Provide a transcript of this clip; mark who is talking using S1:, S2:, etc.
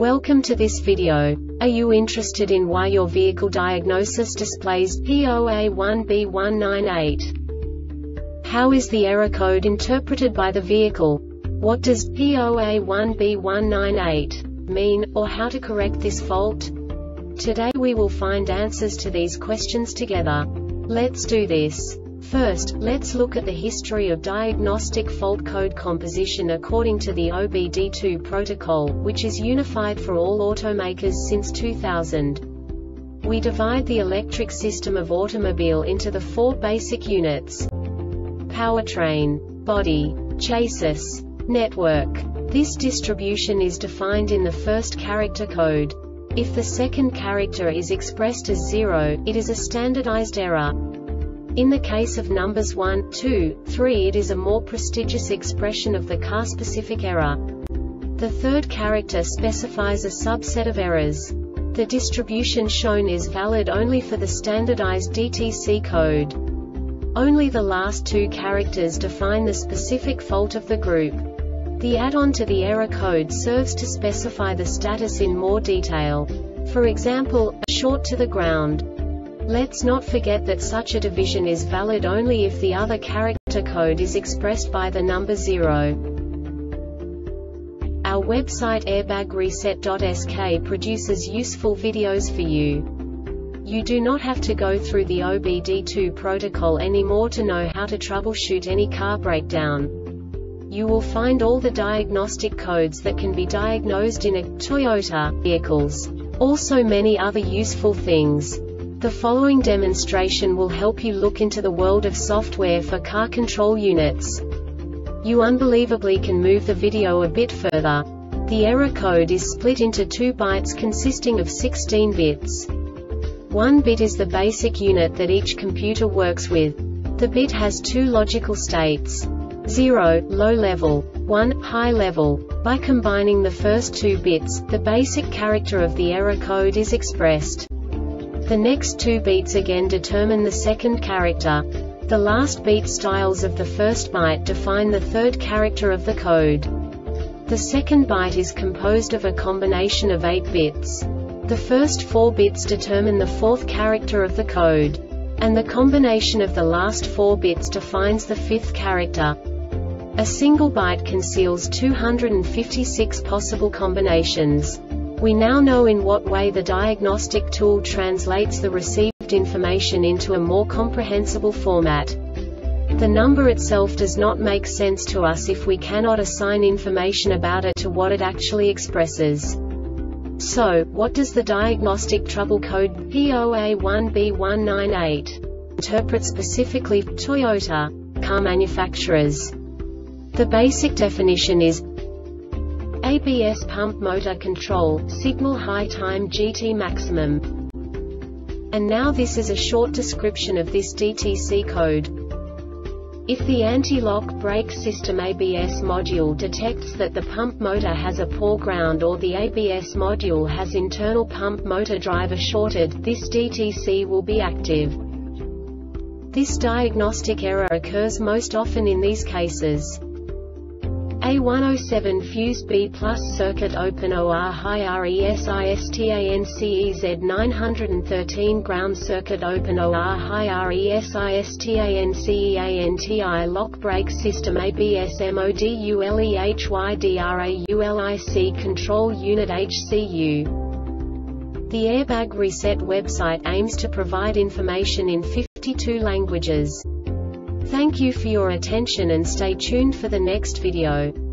S1: Welcome to this video. Are you interested in why your vehicle diagnosis displays P0A1B198? How is the error code interpreted by the vehicle? What does P0A1B198 mean, or how to correct this fault? Today we will find answers to these questions together. Let's do this. First, let's look at the history of diagnostic fault code composition according to the OBD2 protocol, which is unified for all automakers since 2000. We divide the electric system of automobile into the four basic units: powertrain, body, chassis, network. This distribution is defined in the first character code. If the second character is expressed as 0, it is a standardized error. In the case of numbers 1, 2, 3, it is a more prestigious expression of the car-specific error. The third character specifies a subset of errors. The distribution shown is valid only for the standardized DTC code. Only the last two characters define the specific fault of the group. The add-on to the error code serves to specify the status in more detail. For example, a short to the ground. Let's not forget that such a division is valid only if the other character code is expressed by the number 0. Our website airbagreset.sk produces useful videos for you. You do not have to go through the OBD2 protocol anymore to know how to troubleshoot any car breakdown. You will find all the diagnostic codes that can be diagnosed in a Toyota vehicles. Also many other useful things. The following demonstration will help you look into the world of software for car control units. You unbelievably can move the video a bit further. The error code is split into 2 bytes consisting of 16 bits. 1 bit is the basic unit that each computer works with. The bit has 2 logical states: 0, low level, 1, high level. By combining the first 2 bits, the basic character of the error code is expressed. The next 2 beats again determine the second character. The last beat styles of the first byte define the third character of the code. The second byte is composed of a combination of 8 bits. The first 4 bits determine the fourth character of the code. And the combination of the last 4 bits defines the fifth character. A single byte conceals 256 possible combinations. We now know in what way the diagnostic tool translates the received information into a more comprehensible format. The number itself does not make sense to us if we cannot assign information about it to what it actually expresses. So, what does the diagnostic trouble code P0A1B198 interpret specifically for Toyota car manufacturers? The basic definition is ABS pump motor control, signal high time GT maximum. And now this is a short description of this DTC code. If the anti-lock brake system ABS module detects that the pump motor has a poor ground or the ABS module has internal pump motor driver shorted, this DTC will be active. This diagnostic error occurs most often in these cases: A107 fuse B plus circuit open OR high RESISTANCEZ 913 ground circuit open OR high RESISTANCEANTI lock brake system ABS MODULEHYDRAULIC control unit HCU. The Airbag Reset website aims to provide information in 52 languages. Thank you for your attention and stay tuned for the next video.